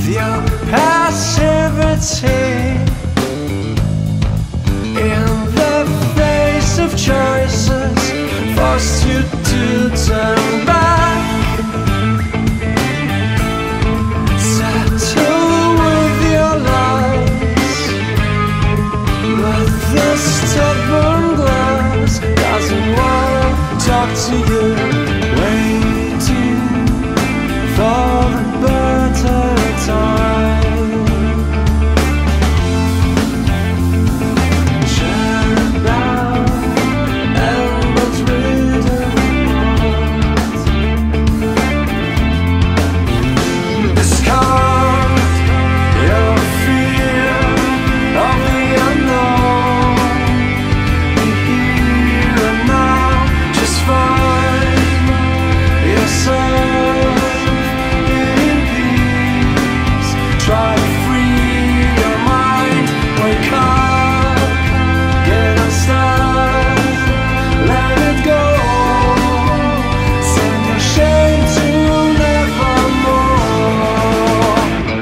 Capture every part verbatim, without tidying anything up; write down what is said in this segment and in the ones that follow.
your passivity in the face of choices forced you to turn back. Settle with your lies, but the stubborn glass doesn't want to talk to you. Waiting for the better time. Share now and what's written apart. Discard your fear of the unknown. Be here and now, just find yourself in peace. Try to free your mind, wake up, get unstuck, let it go. Send your shame to nevermore.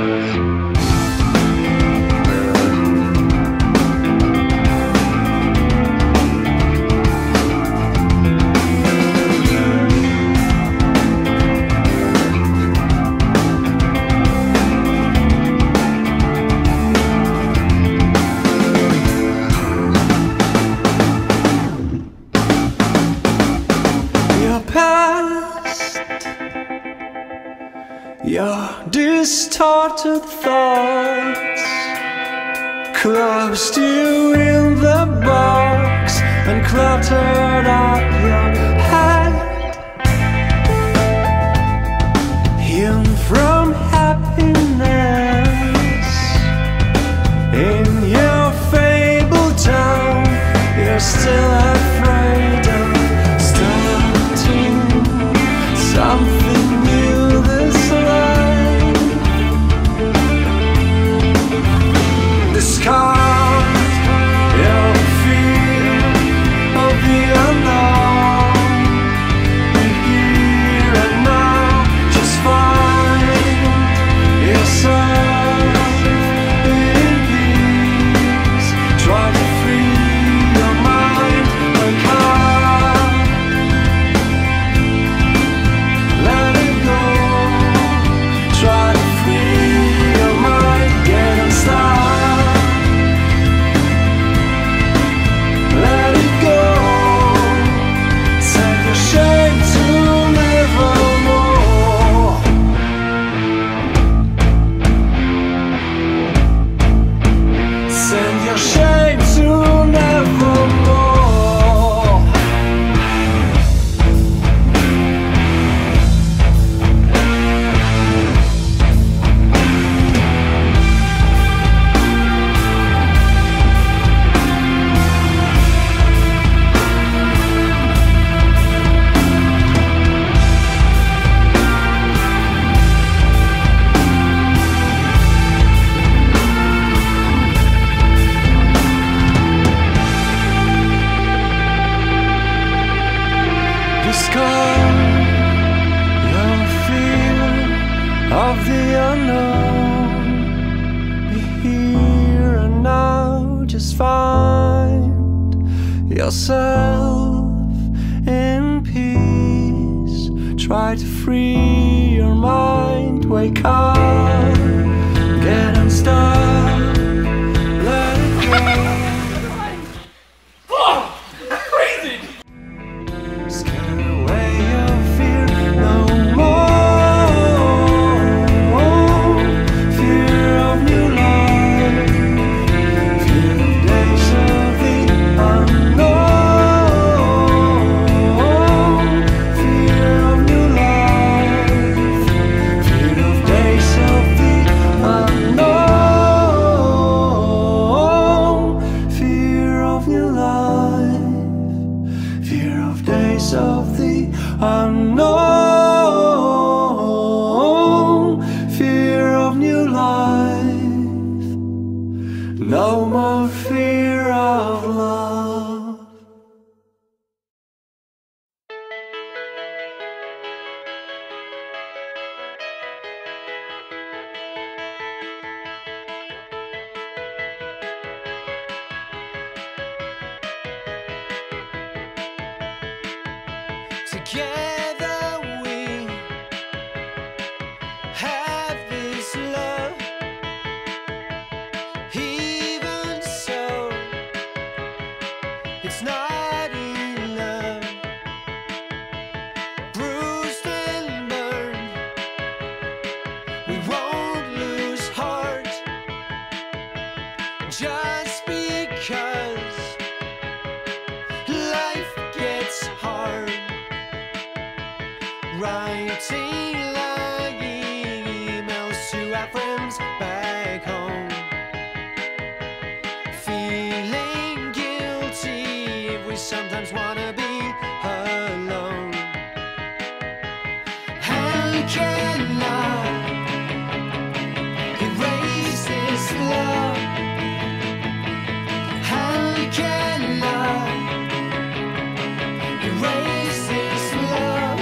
Your past, your distorted thoughts closed you in the box and cluttered up your head. Hewn from happiness in your fabled town, you're still afraid of starting something new this life. Discard your fear of the unknown. Be here and now, just find yourself in peace. Try to free your mind, wake up, let it go. Try to free your mind, get unstuck, let it go. Send your shame to nevermore. Send your shame to nevermore. Discard your fear of the unknown. Be here and now, just find yourself in peace. Try to free your mind, wake up, get unstuck, let it go. Scare away your fear no more. Fear of new life, fear of days of the unknown. Fear of new life, fear of days of the unknown. Fear of new life, fear of days of the unknown. Fear of new life, no more fear of love. Together we have this love. Even so, it's not enough. Bruised and burned, we won't lose heart. Just because life gets hard. Writing lying emails to our friends back home. Feeling guilty if we sometimes wanna be alone. How can I erase this love? How can I erase this love?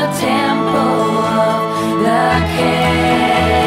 tempo of the cat.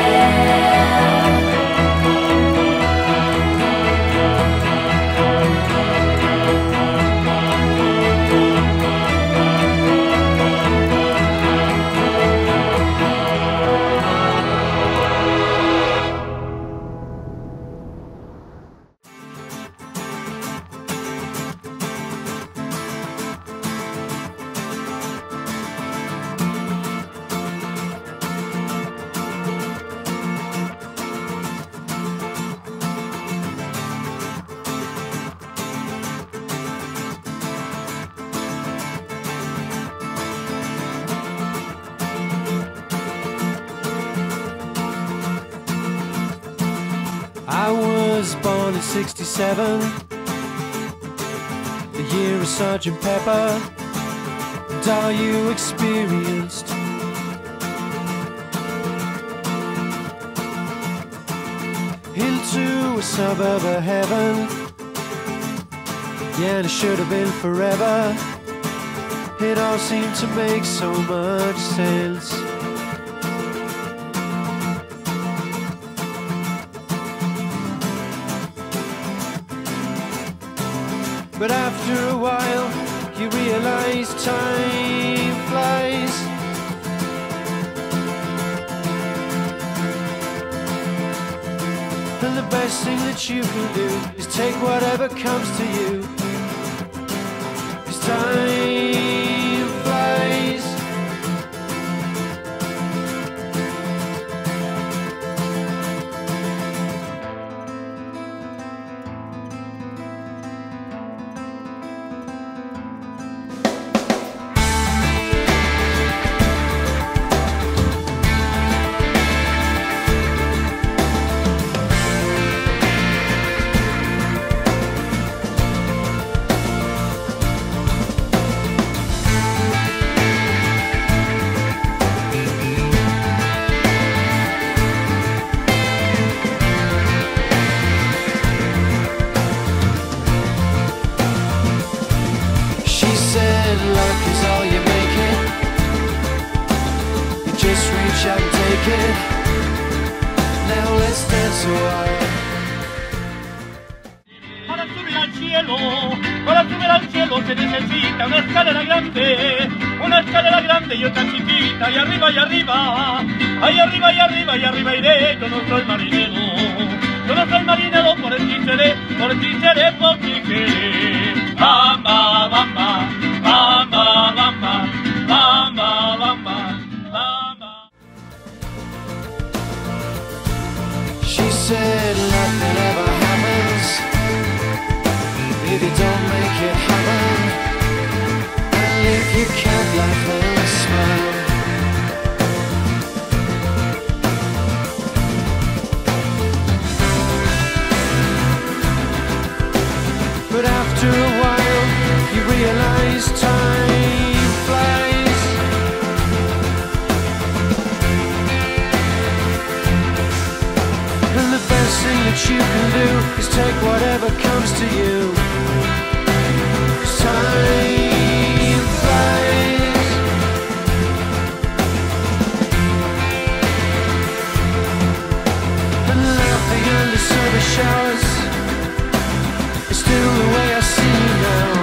I was born in sixty-seven, the year of Sergeant Pepper, and all you experienced. Into a suburb of heaven, yeah, and it should have been forever. It all seemed to make so much sense. But after a while, you realize time flies. And the best thing that you can do is take whatever comes to you. 'Cause time flies. Luck is all you make it. You just reach out and take it. Now let's dance a while. Para subir al cielo, para subir al cielo se necesita una escalera grande, una escalera grande y otra chiquita, y arriba y arriba, ahí arriba y arriba y arriba iré. Yo no soy marinero, yo no soy marinero, por ti seré, por ti seré, por ti seré. Bamba, bamba. Bamba, bamba, bamba, bamba, bamba. She said nothing ever happens if you don't make it happen. And if you can't laugh and smile, but after a while you realize time flies. And the best thing that you can do is take whatever comes to you. 'Cause time flies. And laughing under service showers is still the way I see you now.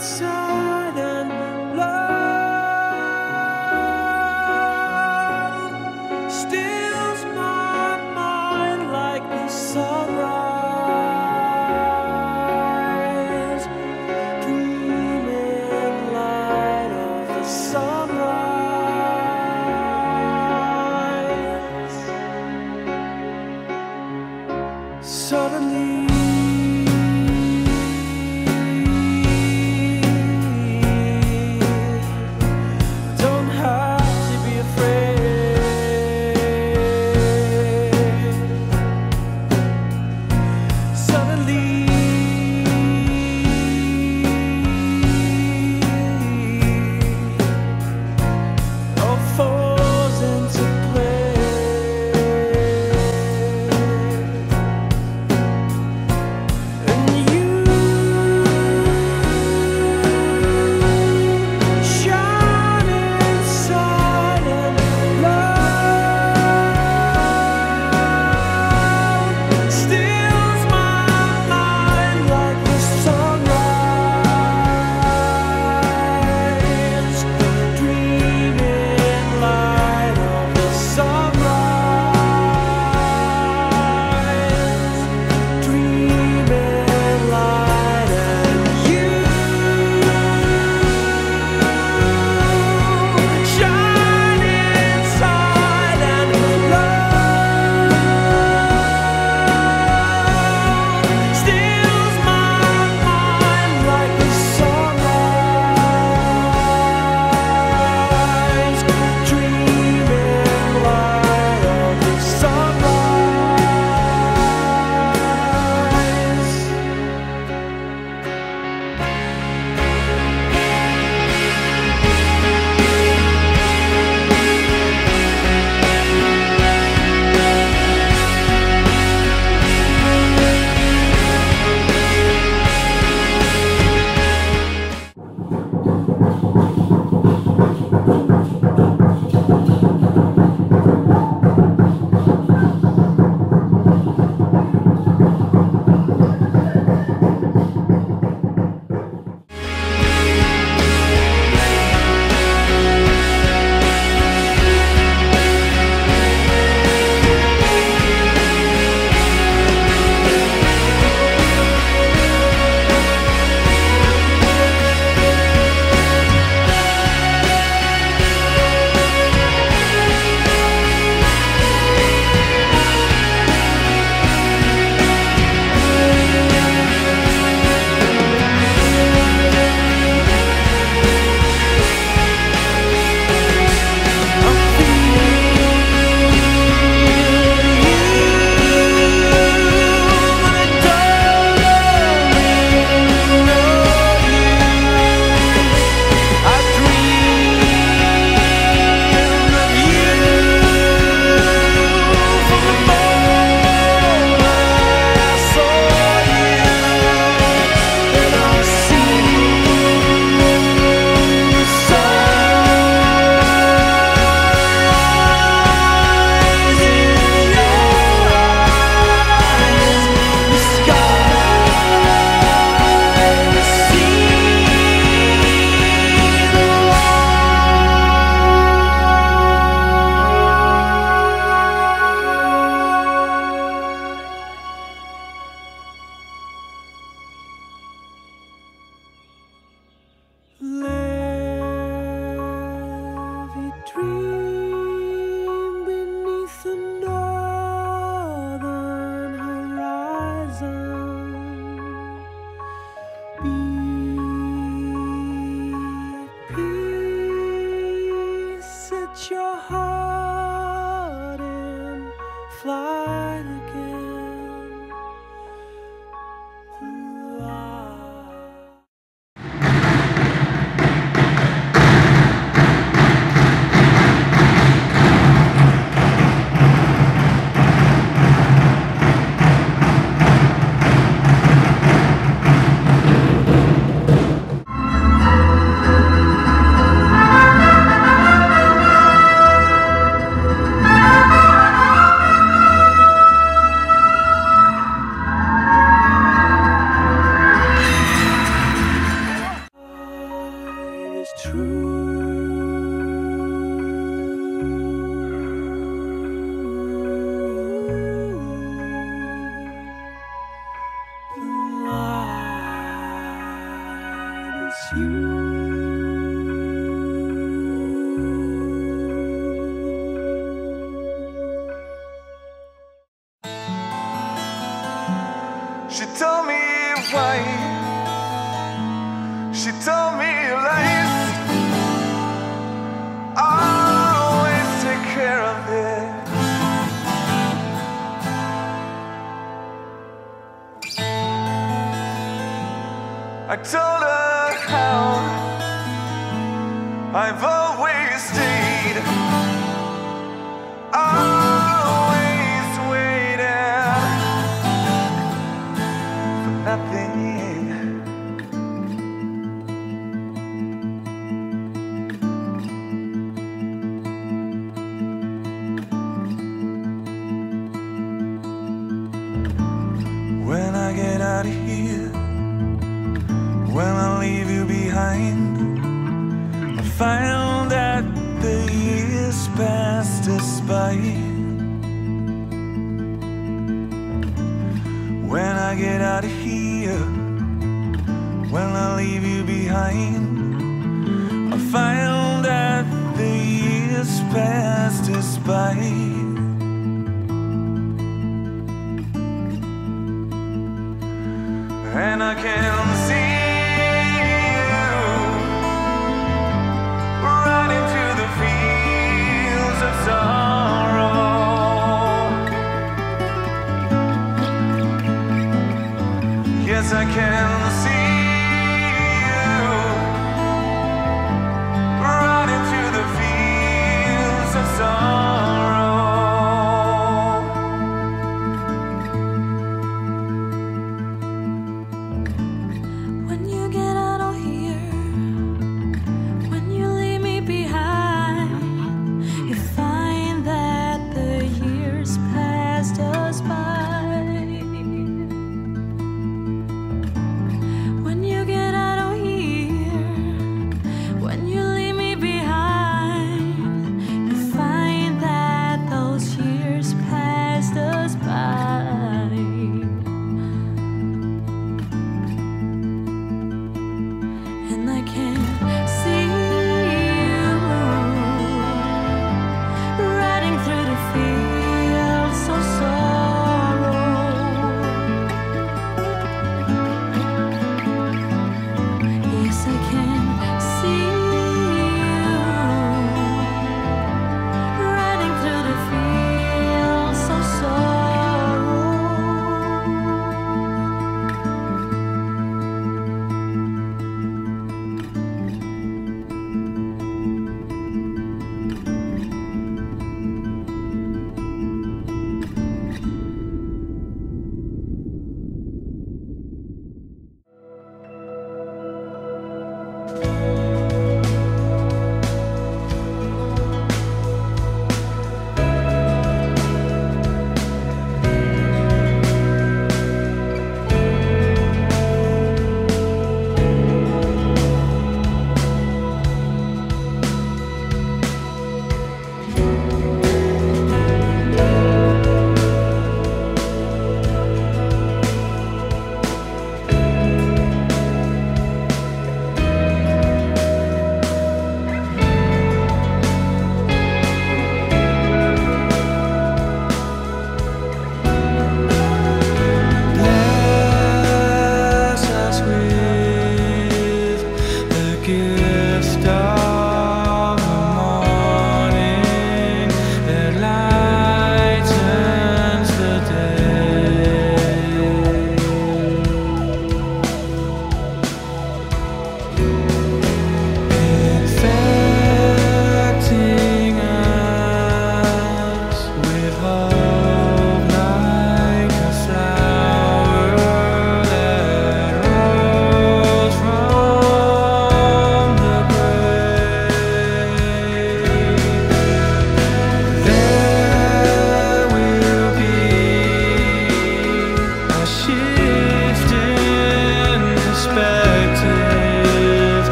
inside and love steals my mind like the sunrise, dreaming light of the sunrise. Suddenly She told me why. She told me lies. Always take care of it. I told her how I've always stayed. Always waited for nothing. When I get out of here, when I leave you behind, I found that the years passed us by. When I get out of here, when I leave you behind, I found that the years passed us by. And I can see you right into the fields of sorrow. Yes, I can see you right into the fields of sorrow.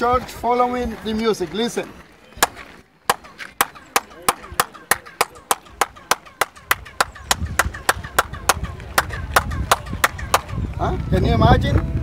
church following the music. Listen. Huh? Can you imagine?